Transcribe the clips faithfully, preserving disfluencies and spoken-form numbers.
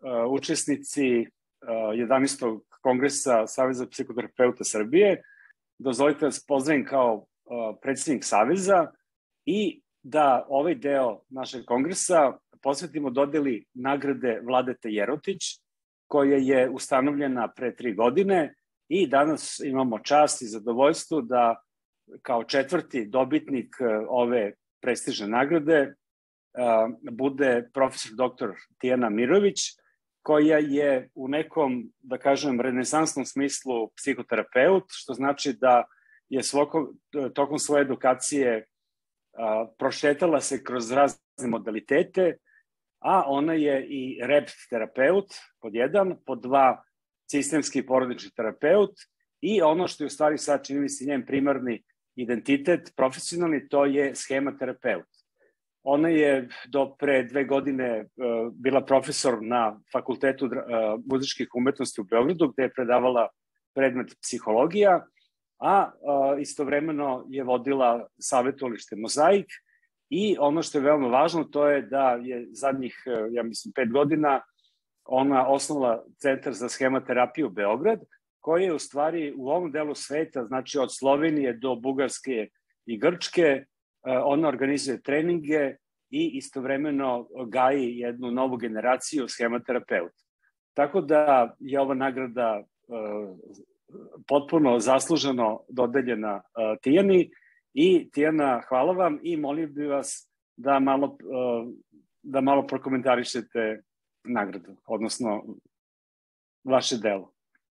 učesnici jedanaestog kongresa Saveza psihoterapeuta Srbije. Dozvolite da vas pozdravim kao predsjednik Saveza i da ovaj deo našeg kongresa posvetimo dodeli nagrade Vladete Jerotić, koja je ustanovljena pre tri godine i danas imamo čast i zadovoljstvo da kao četvrti dobitnik ove prestižne nagrade bude profesor doktor Tijana Mirović, koja je u nekom, da kažem, renesansnom smislu psihoterapeut, što znači da je svoko, tokom svoje edukacije a, prošetala se kroz razne modalitete, a ona je i R E P terapeut, pod jedan, pod dva, sistemski porodični terapeut i ono što je u stvari sad, čini mi se, njen primarni identitet, profesionalni, to je schematerapeut. Ona je do pre dve godine uh, bila profesor na Fakultetu uh, muzičkih umetnosti u Beogradu, gde je predavala predmet psihologija, a uh, istovremeno je vodila savjetovalište Mozaik i ono što je veoma važno to je da je zadnjih, uh, ja mislim, pet godina ona osnovala Centar za schematerapiju Beograd, koji je u stvari u ovom delu sveta, znači od Slovenije do Bugarske i Grčke, ona organizuje treninge i istovremeno gaji jednu novu generaciju schematerapeuta. Tako da je ova nagrada uh, potpuno zasluženo dodeljena uh, Tijani i Tijana, hvala vam i molio bih vas da malo, uh, da malo prokomentarišete nagradu, odnosno vaše delo.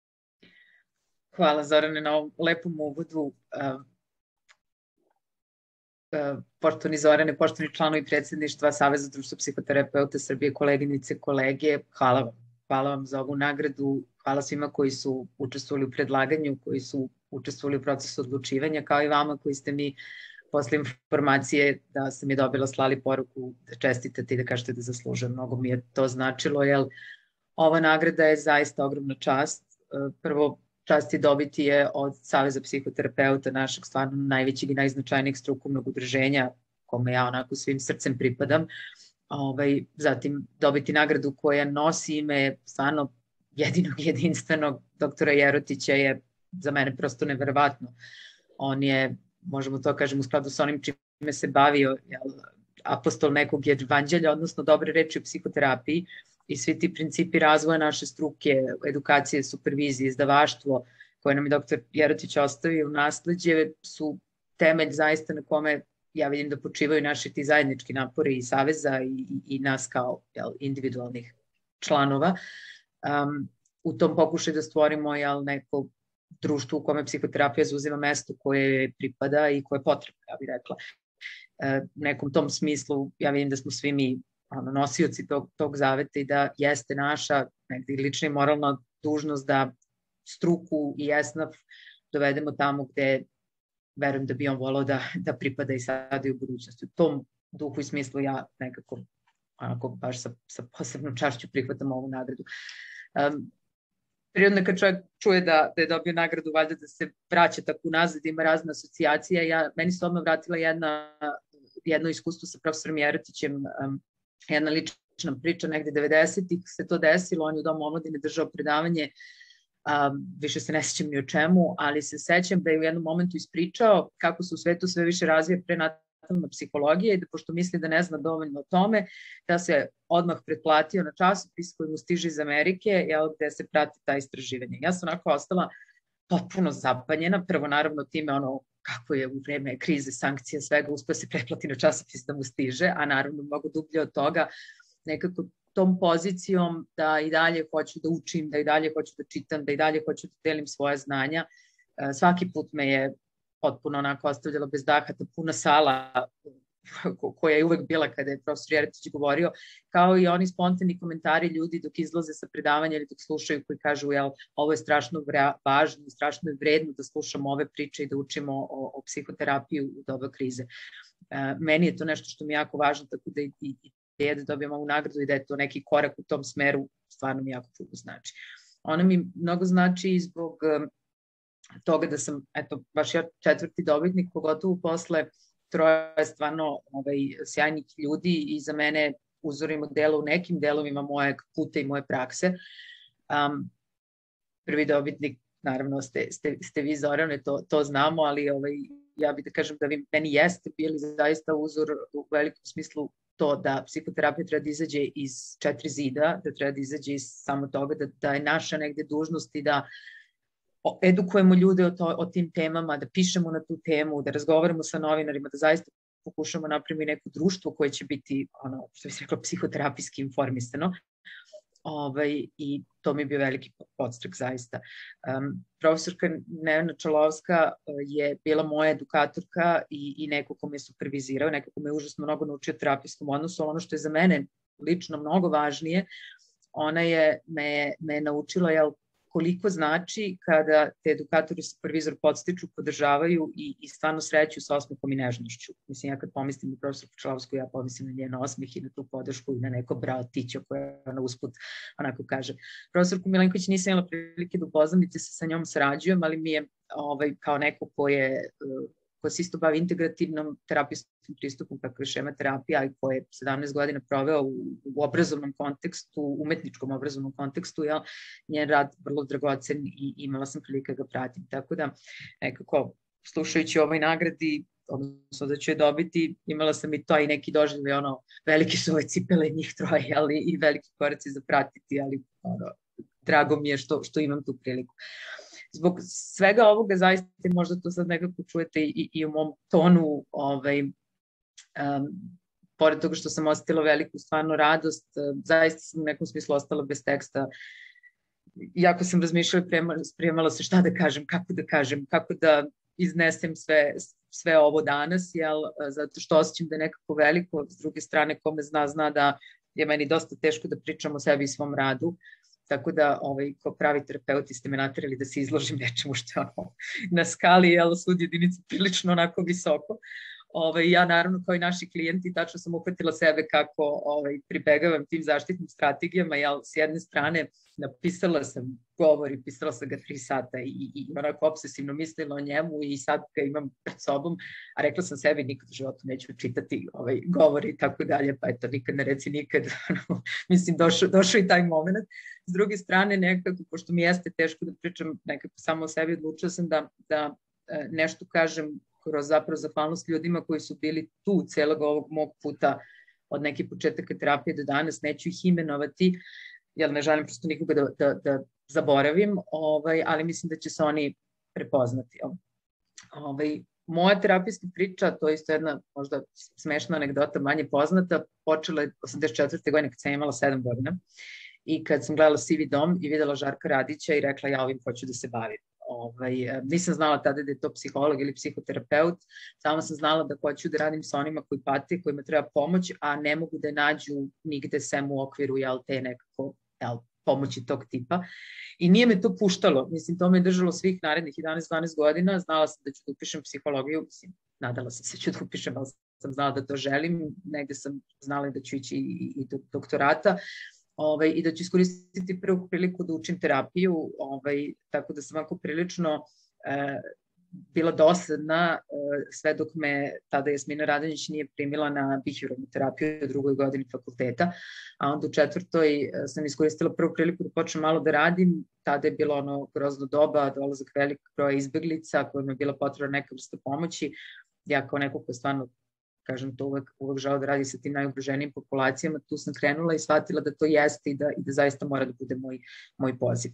Hvala Zorane na ovom lepom uvodu. Uh... Poštovani Zorane, poštovani članovi predsjedništva Saveza društva psihoterapeuta Srbije, koleginice, kolege, hvala vam. Hvala vam za ovu nagradu, hvala svima koji su učestvovali u predlaganju, koji su učestvovali u procesu odlučivanja, kao i vama koji ste mi posle informacije da sam je dobila slali poruku da čestitate i da kažete da zaslužujem. Mnogo mi je to značilo, jer ova nagrada je zaista ogromna čast. Prvo, čast je dobiti je od Saveza psihoterapeuta, našeg stvarno najvećeg i najznačajnijeg strukovnog udruženja, kome ja onako svim srcem pripadam. Ovaj, zatim dobiti nagradu koja nosi ime stvarno jedinog jedinstvenog doktora Jerotića je za mene prosto neverovatno. On je, možemo to kažem, u skladu sa onim čime se bavio, jel, apostol nekog evanđelja, odnosno dobre reči u psihoterapiji, i svi ti principi razvoja naše struke, edukacije, supervizije, izdavaštvo, koje nam je doktor Jerotić ostavio u nasleđe, su temelj zaista na kome ja vidim da počivaju naši ti zajednički napori i Saveza i, i, i nas kao, jel, individualnih članova. Um, u tom pokušaju da stvorimo, jel, neko društvo u kome psihoterapija zauzima mesto koje pripada i koje je potrebno, ja bih rekla. E, u nekom tom smislu ja vidim da smo svi mi ono, nosioci tog, tog zaveta i da jeste naša negdje lična i moralna dužnost da struku i esnaf dovedemo tamo gde verujem da bi on volao da, da pripada i sada i u budućnosti. U tom duhu i smislu ja nekako onako baš sa, sa posebnom čašću prihvatam ovu nagradu. Um, prirodno kad čovjek čuje da, da je dobio nagradu, valjda da se vraća tako unazad, ima razne asocijacije. Ja, meni se odmah vratila jedna, jedno iskustvo sa profesorom Jerotićem, um, jedna lična priča, negde devedesetih se to desilo, on je u Domu omladine držao predavanje, um, više se ne sjećam ni o čemu, ali se sećam da je u jednom momentu ispričao kako se u svetu sve više razvija prenatalna psihologija i da pošto misli da ne zna dovoljno o tome, da se odmah pretplatio na časopis koji mu stiže iz Amerike, jel, gde se prati ta istraživanja. Ja sam onako ostala potpuno zapanjena, prvo naravno time ono kako je u vreme krize, sankcija, svega uspio se pretplati na časopis da mu stiže, a naravno mnogo dublje od toga, nekako tom pozicijom da i dalje hoću da učim, da i dalje hoću da čitam, da i dalje hoću da delim svoje znanja. Svaki put me je potpuno onako ostavljala bez daha, ta puna sala koja je uvek bila kada je profesor Jerotić govorio, kao i oni spontani komentari ljudi dok izlaze sa predavanja ili dok slušaju koji kažu, jel, ovo je strašno važno, strašno je vredno da slušamo ove priče i da učimo o, o psihoterapiji u doba krize. E, meni je to nešto što mi je jako važno, tako da i, i ideja da dobijem ovu nagradu i da je to neki korak u tom smeru, stvarno mi jako puno znači. Ona mi mnogo znači i zbog toga da sam, eto, baš ja četvrti dobitnik, pogotovo posle troje stvarno ovaj, sjajnih ljudi i za mene uzorim od dela u nekim delovima mojeg puta i moje prakse. Um, prvi dobitnik, naravno, ste, ste, ste vi, Zorane, to, to znamo, ali ovaj, ja bih da kažem da vi meni jeste bili zaista uzor u velikom smislu to da psihoterapija treba da izađe iz četiri zida, da treba da izađe iz samo toga, da, da je naša negde dužnost i da edukujemo ljude o, to, o tim temama, da pišemo na tu temu, da razgovaramo sa novinarima, da zaista pokušamo napraviti neko društvo koje će biti, ono, što bi se rekla, psihoterapijski informisano. Ovaj, i to mi je bio veliki podstrek zaista. Um, profesorka Nevena Čalovska je bila moja edukatorka i, i neko ko me je supervizirao, neko ko me je užasno mnogo naučio terapijskom odnosu, ali ono što je za mene lično mnogo važnije, ona je me, me naučila jel, koliko znači kada te edukatori i supervizor podstiču, podržavaju i, i stvarno sreću sa osmehom i nežnošću. Mislim, ja kad pomislim na profesorku Čalovsku, ja pomislim na njen osmeh i na tu podršku i na neko bratićo koje ona usput onako kaže. Profesorku Milenković nisam imala prilike da upoznam, niti se sa njom sarađujem, ali mi je ovaj, kao neko ko je ko se isto bavi integrativnom terapijskim pristupom kako je šema terapija i ko je sedamnaest godina proveo u, u obrazovnom kontekstu, umetničkom obrazovnom kontekstu, ja, njen rad vrlo dragocen i imala sam prilike ga pratim. Tako da nekako slušajući ovoj nagradi, odnosno da ću je dobiti, imala sam i to i neki doživljaj, ono, velike su ove cipele njih troje, ali i veliki koraci za pratiti, ali ono, drago mi je što, što imam tu priliku. Zbog svega ovoga, zaista možda to sad nekako čujete i, i u mom tonu, ovaj, um, pored toga što sam osetila veliku stvarno radost, zaista sam u nekom smislu ostala bez teksta. Jako sam razmišljala, spremala se šta da kažem, kako da kažem, kako da iznesem sve, sve ovo danas, jel, zato što osjećam da je nekako veliko, s druge strane, ko me zna, zna da je meni dosta teško da pričam o sebi i svom radu. Tako da, ovaj, kao pravi terapeuti ste me naterali da se izložim nečemu što je ono, na skali, jel, sud jedinica prilično onako visoko. Ovaj, ja naravno kao i naši klijenti tačno sam uhvatila sebe kako ovaj, pribegavam tim zaštitnim strategijama, jel, s jedne strane napisala sam govor i pisala sam ga tri sata i, i, i onako obsesivno mislila o njemu i sad ga imam pred sobom, a rekla sam sebi nikad u životu neću čitati ovaj govor i tako dalje, pa eto nikad ne reci nikad, mislim došao, došao i taj moment. S druge strane nekako, pošto mi jeste teško da pričam nekako samo o sebi, odlučila sam da, da nešto kažem kroz zapravo zahvalnost ljudima koji su bili tu celog ovog mog puta od nekih početaka terapije do danas, neću ih imenovati, jer ne želim prosto nikoga da, da, da zaboravim, ovaj, ali mislim da će se oni prepoznati. Ovaj, moja terapijska priča, to je isto jedna možda smešna anegdota, manje poznata, počela je osamdeset četvrte godine kad sam imala sedam godina i kad sam gledala Sivi dom i videla Žarka Radića i rekla ja ovim hoću da se bavim. Ovaj, nisam znala tada da je to psiholog ili psihoterapeut, samo sam znala da hoću da radim sa onima koji pate, kojima treba pomoć, a ne mogu da nađu nigde sem u okviru jel, te nekako jel, pomoći tog tipa. I nije me to puštalo, mislim, to me je držalo svih narednih jedanaest dvanaest godina, znala sam da ću da upišem psihologiju, mislim, nadala sam se da ću da upišem, ali sam znala da to želim, negde sam znala da ću ići i, i do doktorata, Ovaj, i da ću iskoristiti prvu priliku da učim terapiju, ovaj, tako da sam ovako prilično e, bila dosadna e, sve dok me tada Jasmina Radonjić nije primila na behavioralnu terapiju u drugoj godini fakulteta, a onda u četvrtoj e, sam iskoristila prvu priliku da počnem malo da radim, tada je bilo ono grozno doba, dolazak velikog broja izbeglica kojima je bila potrebna neka vrsta pomoći, ja kao neko ko je stvarno kažem to uvek, uvek žao da radi sa tim najugroženijim populacijama, tu sam krenula i shvatila da to jeste i da, i da zaista mora da bude moj, moj poziv.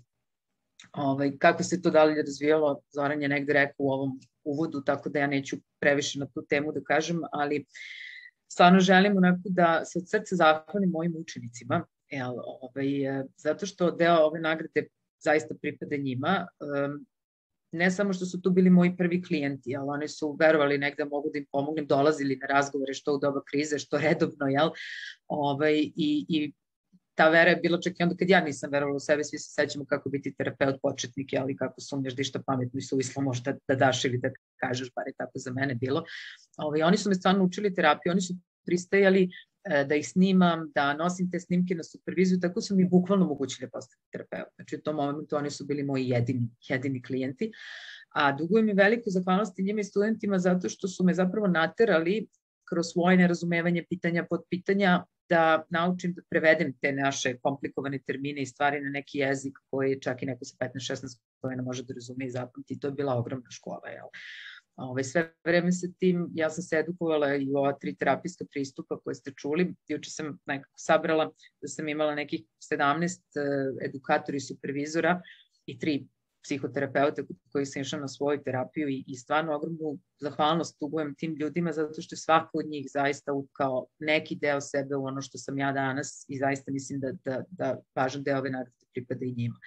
Ovaj, kako se to dalje razvijalo, Zoran je negde rekao u ovom uvodu, tako da ja neću previše na tu temu da kažem, ali stvarno želim onako da se od srca zahvalim mojim učenicima, jel, ovaj, zato što deo ove nagrade zaista pripada njima, um, ne samo što su tu bili moji prvi klijenti, ali oni su verovali negde mogu da im pomognem, dolazili na razgovore što u doba krize, što redovno, jel? Ovaj, i, i ta vera je bila čak i onda kad ja nisam verovala u sebe, svi se sećamo kako biti terapeut početnik, ali kako sumnjaš da išta pametno i suvislo možda da daš ili da kažeš, bar je tako za mene bilo. Ovaj, oni su me stvarno učili terapiju, oni su pristajali da ih snimam, da nosim te snimke na superviziju, tako su mi bukvalno omogućili da postane terapeut. Znači u tom momentu oni su bili moji jedini, jedini klijenti. A dugujem mi veliku zahvalnost njima i studentima zato što su me zapravo naterali kroz svoje nerazumevanje pitanja pod pitanja da naučim da prevedem te naše komplikovane termine i stvari na neki jezik koji čak i neko sa petnaest šesnaest godina može da razume i zapamti. To je bila ogromna škola, jel? Ove, sve vreme sa tim, ja sam se edukovala i u ova tri terapijska pristupa koje ste čuli. Juče sam nekako sabrala da sam imala nekih sedamnaest edukatora i supervizora i tri psihoterapeuta koji sam išla na svoju terapiju i, i stvarno ogromnu zahvalnost dugujem tim ljudima zato što je svako od njih zaista utkao neki deo sebe u ono što sam ja danas i zaista mislim da, da, da važan deo ove nagrade pripada i njima.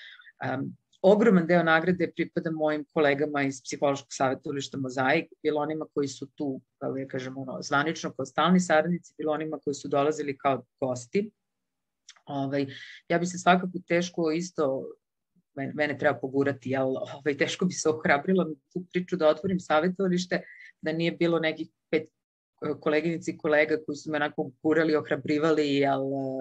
Um, Ogroman deo nagrade pripada mojim kolegama iz Psihološkog savjetovališta Mozaik, bilo onima koji su tu, kao ja kažem, ono, zvanično kao stalni saradnici, bilo onima koji su dolazili kao gosti. Ovaj, ja bi se svakako teško isto, mene, mene treba pogurati, jel, ovaj, teško bi se ohrabrila tu priču da otvorim savjetovalište, da nije bilo nekih pet koleginici i kolega koji su me onako gurali, ohrabrivali, jel,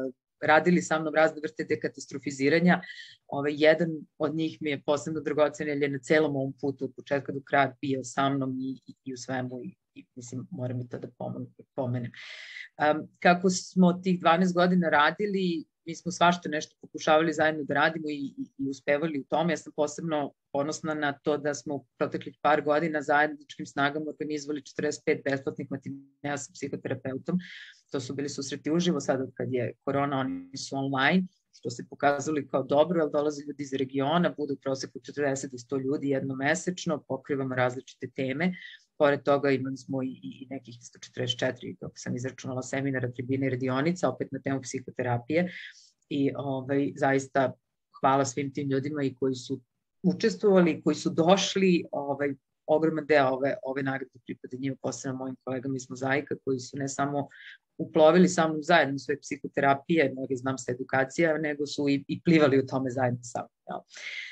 radili sa mnom razne vrste dekatastrofiziranja. Ovaj, jedan od njih mi je posebno dragocen, jer je na celom ovom putu od početka do kraja bio sa mnom i, i, i u svemu i, i mislim, moram i to da pomenem. Um, kako smo tih dvanaest godina radili, mi smo svašta nešto pokušavali zajedno da radimo i, i, i uspevali u tome. Ja sam posebno ponosna na to da smo u proteklih par godina zajedničkim snagama organizovali četrdeset pet besplatnih matineja sa psihoterapeutom. To su bili susreti uživo, sada kad je korona, oni su online, što se pokazali kao dobro, jer dolaze ljudi iz regiona, bude u proseku četrdeset do sto ljudi jednomesečno, pokrivamo različite teme. Pored toga imali smo i, i nekih sto četrdeset četiri, dok sam izračunala, seminara, tribine i radionica, opet na temu psihoterapije. I ovaj, zaista hvala svim tim ljudima i koji su učestvovali, koji su došli, ovaj, ogroman deo ove, ove nagrade pripada njima, posebno mojim kolegama iz Mozaika, koji su ne samo uplovili sa mnom zajedno svoje psihoterapije, mnogi znam sa edukacija, nego su i, i plivali u tome zajedno sa mnom.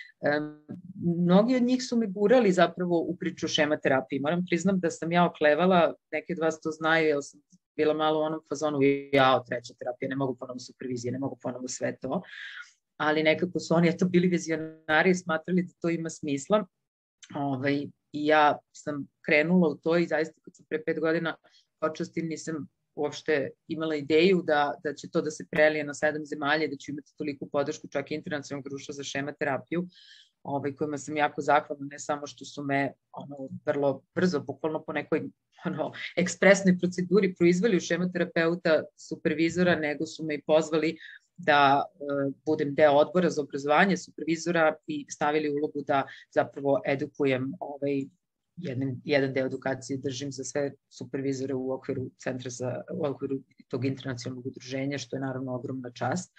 Um, mnogi od njih su me gurali zapravo u priču o šema terapiji. Moram priznam da sam ja oklevala, neki od vas to znaju, jer sam bila malo u onom fazonu, jao, treća terapija, ne mogu ponovo supervizije, ne mogu ponovo sve to, ali nekako su oni eto bili vizionari i smatrali da to ima smisla. Ovaj, I ja sam krenula u to i zaista kad sam pre pet godina počastim, nisam uopšte imala ideju da, da će to da se prelije na sedam zemalja, da ću imati toliku podršku čak i internacionalnog društva za šema terapiju, ovaj, kojima sam jako zahvalna, ne samo što su me ono, vrlo brzo, bukvalno po nekoj ono, ekspresnoj proceduri proizvali u šema terapeuta supervizora, nego su me i pozvali da uh, budem deo odbora za obrazovanje supervizora i stavili ulogu da zapravo edukujem ovaj, jedan, jedan deo edukacije držim za sve supervizore u okviru centra za, u okviru tog internacionalnog udruženja, što je naravno ogromna čast.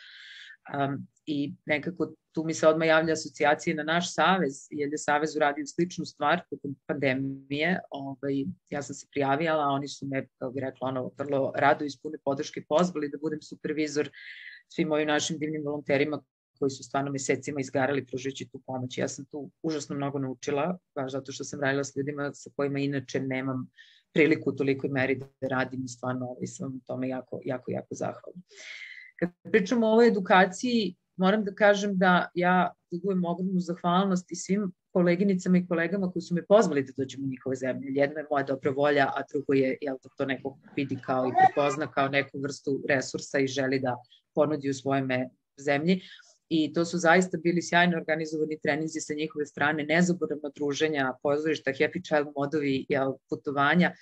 Um, I nekako tu mi se odmah javlja asocijacija na naš savez, jer je savez uradio sličnu stvar tokom pandemije. Ovaj, ja sam se prijavila, a oni su me, kao bi rekla, ono, vrlo rado iz pune podrške pozvali da budem supervizor svim mojim našim divnim volonterima koji su stvarno mesecima izgarali pružujući tu pomoć. Ja sam tu užasno mnogo naučila, baš zato što sam radila s ljudima sa kojima inače nemam priliku u tolikoj meri da radim i stvarno ovaj, sam tome jako, jako, jako zahvalna. Kad pričamo o ovoj edukaciji, moram da kažem da ja dugujem ogromnu zahvalnost i svim koleginicama i kolegama koji su me pozvali da dođem u njihove zemlje. Jedno je moja dobra volja, a drugo je jel, da to neko vidi kao i prepozna kao neku vrstu resursa i želi da ponudi u svojoj zemlji. I to su zaista bili sjajno organizovani treninzi sa njihove strane, nezaboravna druženja, pozorišta, happy child modovi, jel, putovanja.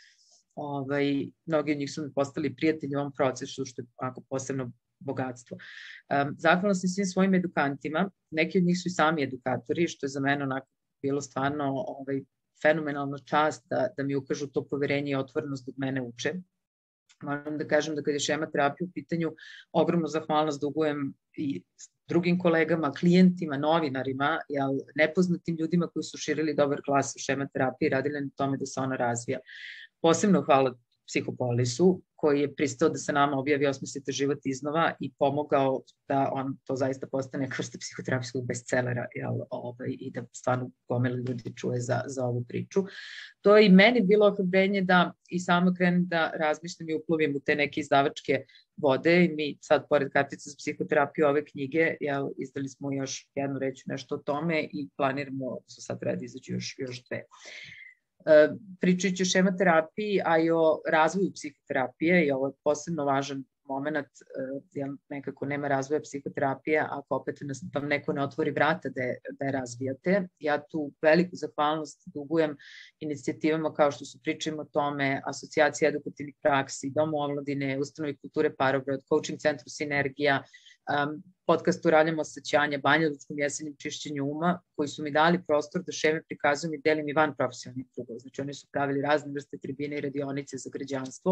Ovaj, mnogi od njih su mi postali prijatelji u ovom procesu, što je onako posebno bogatstvo. Um, zahvalna sam svim svojim edukantima, neki od njih su i sami edukatori, što je za mene onako bilo stvarno ovaj, fenomenalna čast da, da mi ukažu to poverenje i otvorenost dok mene uče. Moram da kažem da kad je šema terapija u pitanju, ogromnu zahvalnost dugujem i drugim kolegama, klijentima, novinarima, jel, nepoznatim ljudima koji su širili dobar glas u šema terapiji i radili na tome da se ona razvija. Posebno hvala Psihopolisu, koji je pristao da se nama objavi Osmislite život iznova i pomogao da on to zaista postane neka vrsta psihoterapijskog bestselera, jel, ovaj, i da stvarno gomila ljudi čuje za, za ovu priču. To je i meni bilo ohrabrenje da i sama krenem da razmišljam i uplovim u te neke izdavačke vode. I mi sad, pored kartice za psihoterapiju ove knjige, jel, izdali smo još jednu reću nešto o tome i planiramo, su sad redi izađu još, još dve. Pričajući o šemoterapiji, a i o razvoju psihoterapije, i ovo je posebno važan moment, jer nekako nema razvoja psihoterapije ako opet vam neko ne otvori vrata da je, da je razvijate. Ja tu veliku zahvalnost dugujem inicijativama kao što su Pričajmo o tome, Asocijacija edukativnih praksi, Dom omladine, Ustanovi kulture Parobrod, Coaching centru Sinergija, um, podcastu Raljamo osjećanja, Banjalučkom jesenjem čišćenju uma, koji su mi dali prostor da šeme prikazujem i delim i van profesionalnih krugova. Znači oni su pravili razne vrste tribine i radionice za građanstvo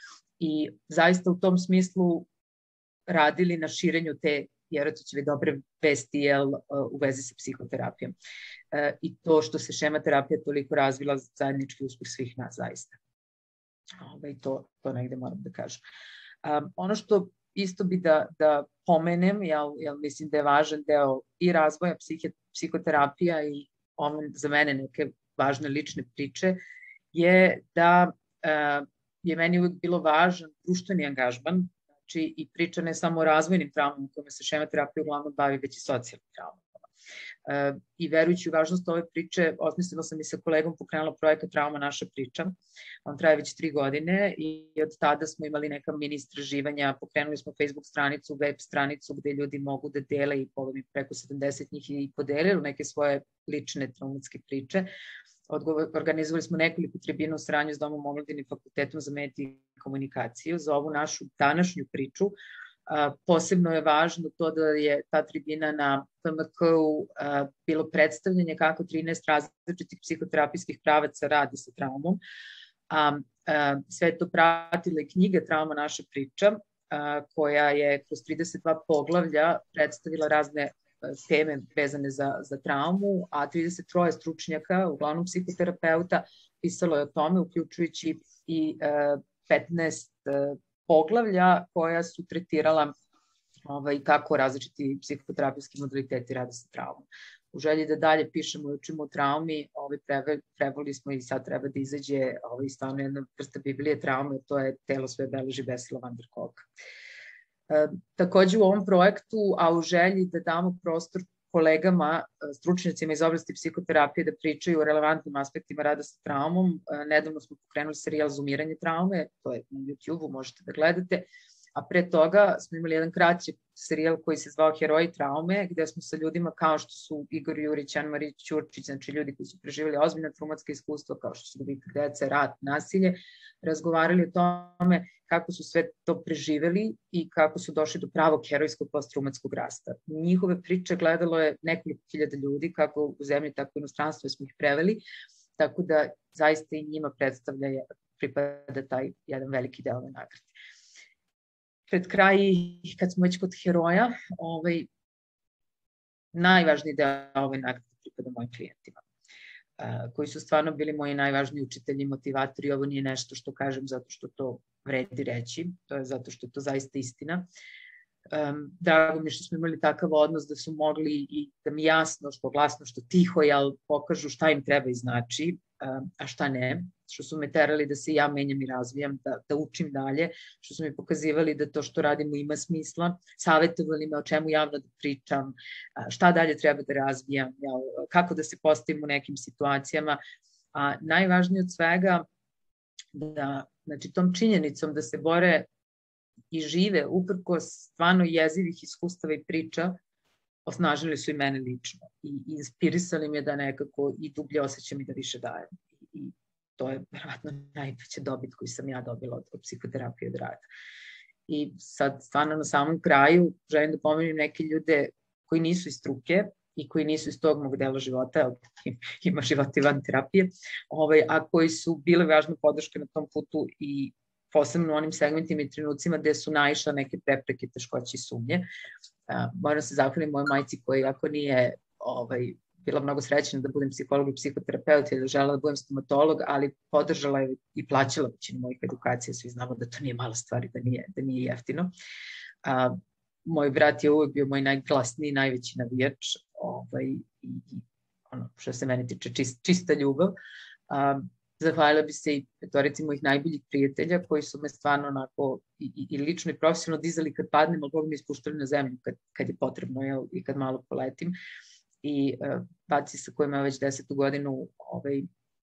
i zaista u tom smislu radili na širenju te Jerotićeve dobre vesti jel, u vezi sa psihoterapijom. E, I to što se šema terapija toliko razvila, zajednički uspeh svih nas zaista. Ove, to, to negde moram da kažem. Um, ono što isto bi da, da pomenem, jel, jel mislim da je važan deo i razvoja psihe, psihoterapija i ono za mene neke važne lične priče, je da uh, je meni uvijek bilo važan društveni angažman, znači i priča ne samo o razvojnim traumama kojima se šema terapija uglavnom bavi, već i socijalnim traumama. Uh, I verujući u važnost ove priče, osmislila sam i sa kolegom pokrenula projekat Trauma naša priča. On traje već tri godine i od tada smo imali neka mini istraživanja, pokrenuli smo Facebook stranicu, web stranicu gde ljudi mogu da dele i polovim preko sedamdeset njih i podelili neke svoje lične traumatske priče. Odgovor, organizovali smo nekoliko tribina u saradnji s Domom omladine i Fakultetom za medije i komunikaciju za ovu našu današnju priču. Uh, posebno je važno to da je ta tribina na P M K-u uh, bilo predstavljanje kako trinaest različitih psihoterapijskih pravaca radi sa traumom. Um, uh, sve to pratila i knjiga Trauma naša priča, uh, koja je kroz trideset dva poglavlja predstavila razne uh, teme vezane za, za traumu, a trideset troje stručnjaka, uglavnom psihoterapeuta, pisalo je o tome, uključujući i uh, petnaest uh, poglavlja koja su tretirala ovaj, kako različiti psihoterapijski modaliteti rade sa traumom. U želji da dalje pišemo i učimo o traumi, ovaj, preveli smo i sad treba da izađe ovaj, stvarno jedna vrsta Biblije traume, to je Telo sve beleži Vesela van der Kolk. E, takođe u ovom projektu, a u želji da damo prostor kolegama, stručnjacima iz oblasti psihoterapije da pričaju o relevantnim aspektima rada sa traumom. Nedavno smo pokrenuli serijal Zoomiranje traume, to je na YouTube-u, možete da gledate, a pre toga smo imali jedan kraći serijal koji se zvao Heroji traume, gde smo sa ljudima kao što su Igor Jurić, Ana-Marija Ćurčić, znači ljudi koji su preživjeli ozbiljna traumatska iskustva kao što su gubitke dece, rat, nasilje, razgovarali o tome kako su sve to preživeli i kako su došli do pravog herojskog posttraumatskog rasta. Njihove priče gledalo je nekoliko hiljada ljudi, kako u zemlji, tako i inostranstvu smo ih preveli, tako da zaista i njima predstavlja, pripada taj jedan veliki deo ove nagrade. Pred kraj, kad smo već kod heroja, ovaj, najvažniji deo ove nagrade pripada mojim klijentima, koji su stvarno bili moji najvažniji učitelji i motivatori. Ovo nije nešto što kažem zato što to vredi reći, to je zato što je to zaista istina. Um, drago mi što smo imali takav odnos da su mogli i da mi jasno, što glasno, što tiho, jel, pokažu šta im treba i znači, um, a šta ne, što su me terali da se ja menjam i razvijam, da, da učim dalje, što su mi pokazivali da to što radimo ima smisla, savjetovali me o čemu javno da pričam, šta dalje treba da razvijam, jel, kako da se postavim u nekim situacijama, a najvažnije od svega da, znači, tom činjenicom da se bore i žive uprkos stvarno jezivih iskustava i priča, osnažili su i mene lično i inspirisali me da nekako i dublje osjećam i da više dajem. I to je verovatno najveća dobit koju sam ja dobila od, od psihoterapije od rada. I sad stvarno na samom kraju želim da pomenem neke ljude koji nisu iz struke i koji nisu iz tog mog dela života, ima života i van terapije, ovaj, a koji su bile važne podrške na tom putu i posebno u onim segmentima i trenucima gde su naišla neke prepreke, teškoće i sumnje. Uh, moram se zahvaliti mojoj majci koja, ako nije ovaj, bila mnogo srećena da budem psiholog i psihoterapeut ili želela da budem stomatolog, ali podržala je i plaćala većinu mojih edukacija. Svi znamo da to nije mala stvar i da nije, da nije jeftino. Uh, moj brat je uvek bio moj najglasniji, najveći navijač, ovaj, i, i ono, što se mene tiče, čist, čista ljubav. Uh, Zahvalila bi se i petorici mojih najboljih prijatelja koji su me stvarno onako i, i, i lično i profesionalno dizali kad padnem, ali Bog mi ispuštali na zemlju kad, kad je potrebno, jel, i kad malo poletim. I uh, baci sa kojima već desetu godinu ovaj,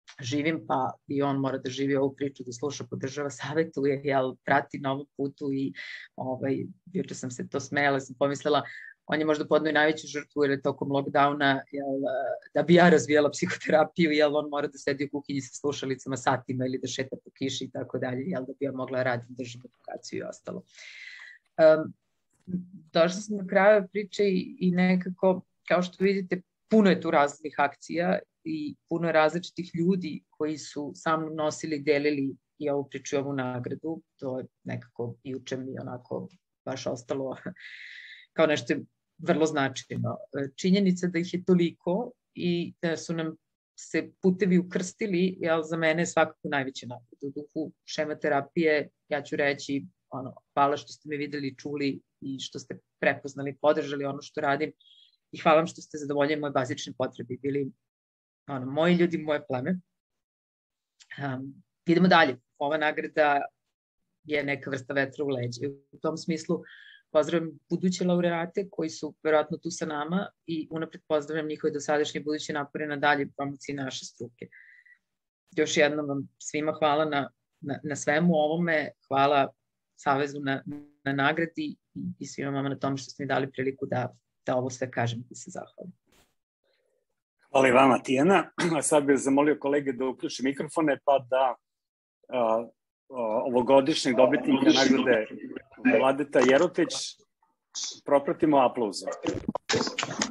živim, pa i on mora da živi ovu priču, da sluša, podržava, savetuje, jel, prati na ovom putu i ovaj, juče sam se to smejala, sam pomislila, on je možda podneo najveću žrtvu jer je tokom lockdowna, jel, da bi ja razvijala psihoterapiju, jel, on mora da sedi u kuhinji sa slušalicama satima ili da šeta po kiši i tako dalje, jel, da bi ja mogla raditi, držim edukaciju i ostalo. Um, došla sam na kraju priče i, i nekako, kao što vidite, puno je tu različitih akcija i puno je različitih ljudi koji su sa mnom nosili, delili i ovu priču i ovu nagradu. To je nekako juče mi onako baš ostalo kao nešto vrlo značajno. Činjenica da ih je toliko i da su nam se putevi ukrstili, jel, za mene je svakako najveća nagrada. U duhu šema terapije, ja ću reći, ono, hvala što ste me videli, čuli i što ste prepoznali, podržali ono što radim i hvala vam što ste zadovoljili moje bazične potrebe, bili ono, moji ljudi, moje pleme. Um, idemo dalje. Ova nagrada je neka vrsta vetra u leđe. U tom smislu pozdravljam buduće laureate koji su verovatno tu sa nama i unapred pozdravljam njihove dosadašnje buduće napore na dalje promociji naše struke. Još jednom vam svima hvala na, na, na svemu ovome, hvala Savezu na, na nagradi i, i svima vama na tome što ste mi dali priliku da, da ovo sve kažem i se zahvalim. Hvala i vama, Tijana. Sad bih zamolio kolege da uključe mikrofone pa da uh, uh, ovogodišnjeg dobitnika nagrade Vladeta Jerotić propratimo aplauzom.